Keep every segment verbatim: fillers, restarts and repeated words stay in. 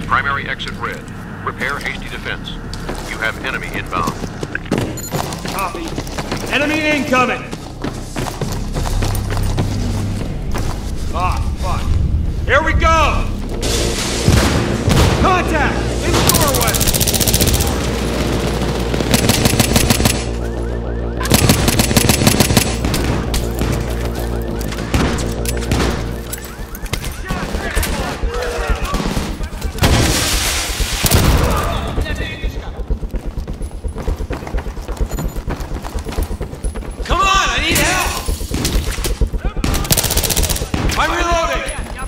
Primary exit red. Repair hasty defense. You have enemy inbound. Copy. Enemy incoming! Ah, fuck. Here we go! Contact! In the doorway! Come on, I need help! I'm reloading!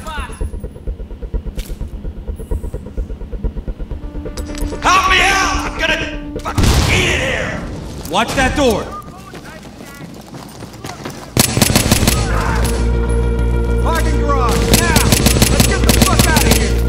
Help me out! I'm gonna fucking eat it here! Watch that door! Parking garage, now! Let's get the fuck out of here!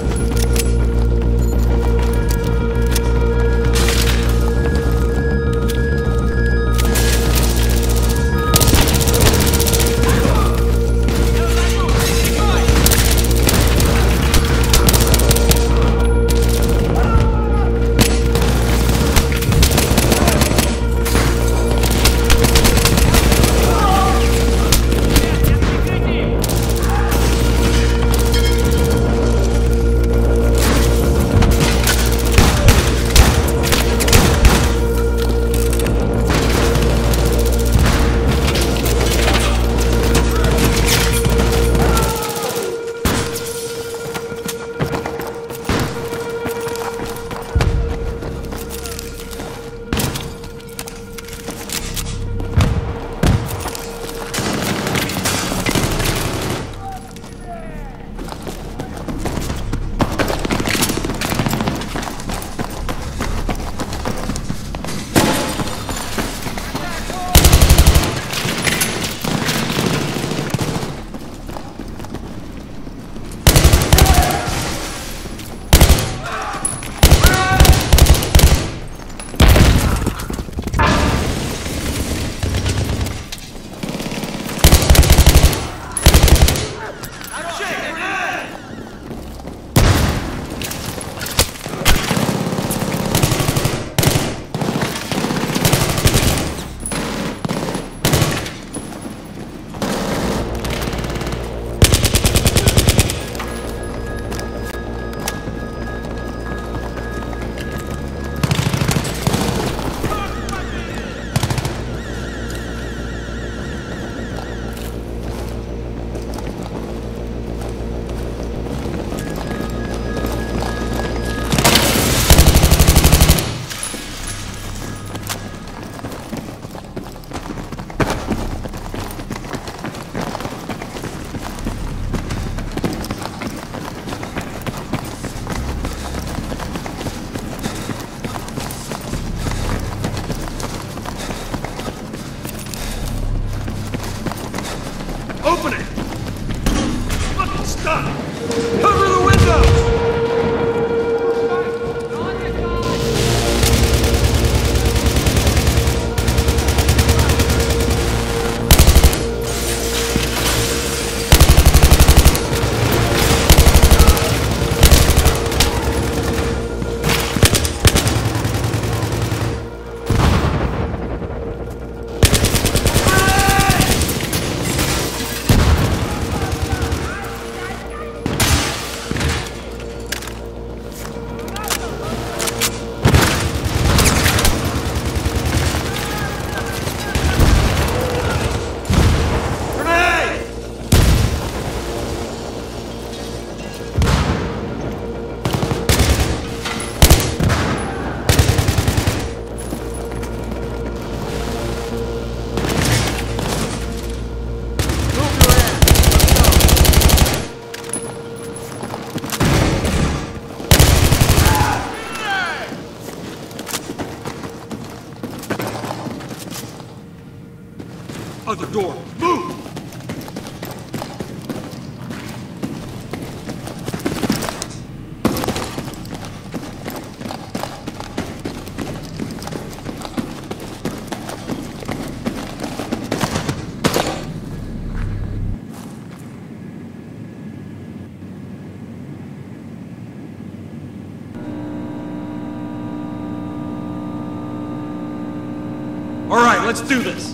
Open it! Fucking stuck! Cover the windows! Other door, move! let's do this.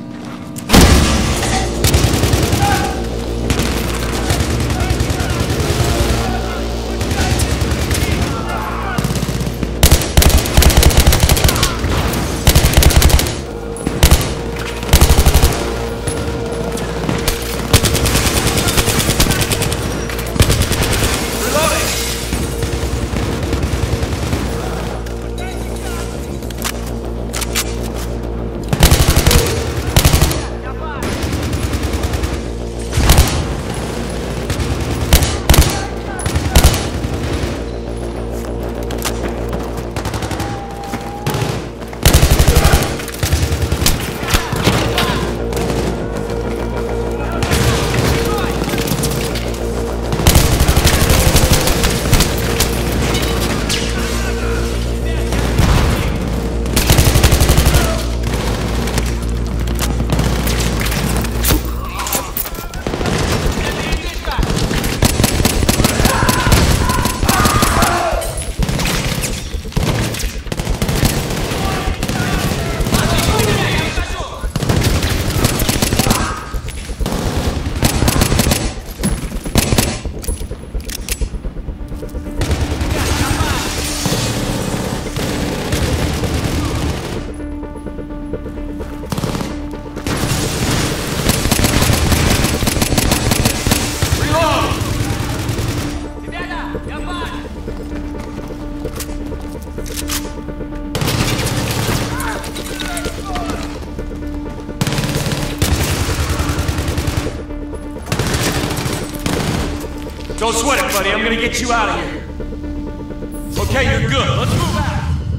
Don't sweat it, buddy. I'm gonna get you out of here. Okay, you're good. Let's move out.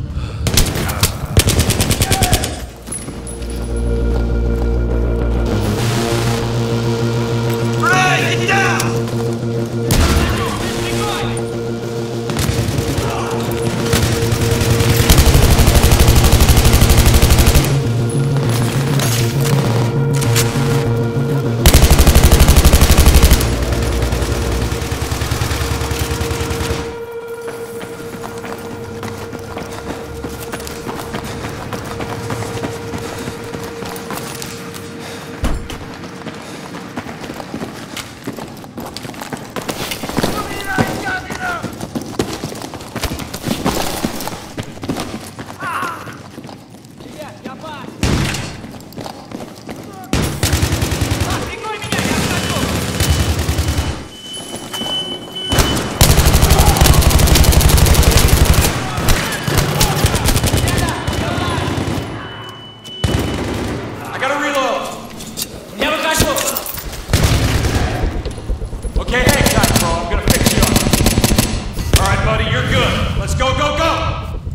Ray, get down! Okay, hang tight, bro. I'm gonna fix you up. All right, buddy, you're good. Let's go, go, go!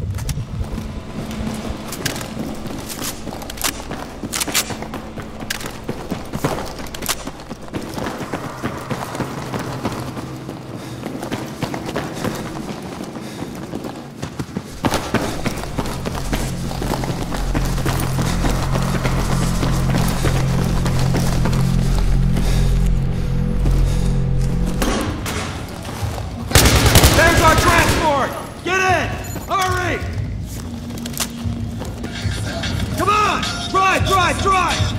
Get in! Hurry! Come on! Drive, drive, drive!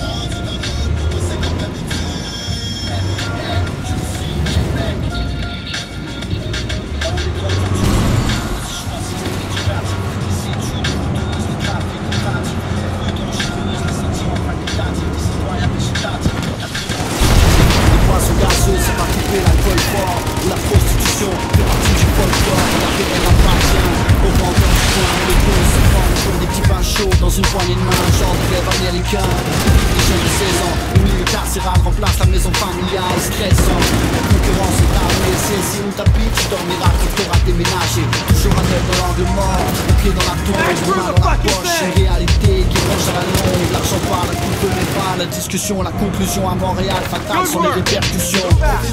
La prostitution fait partie du folklore. La paix elle appartient aux vendeurs du coin. Les bons se vendent pour des petits pains chauds dans une poignée de main, genre de rêve américain. Les jeunes de seize ans, une milieu carcéral remplace la maison familiale stressant. La concurrence est armée, c'est si on t'habite, tu dormiras quand t'auras déménagé. Toujours un œil dans l'angle mort, le pied dans la tombe, une main dans la poche. Une réalité qui range à la longue, l'argent parle, la coupe de mes balles. La discussion, la conclusion à Montréal, fatale sont les répercussions.